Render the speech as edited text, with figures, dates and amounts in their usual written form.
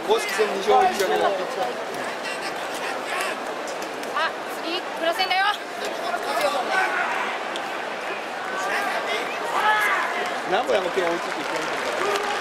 公式戦2勝1分けだ。 あ、次プロ戦だよ。 名古屋も今日追いついていけないんだから。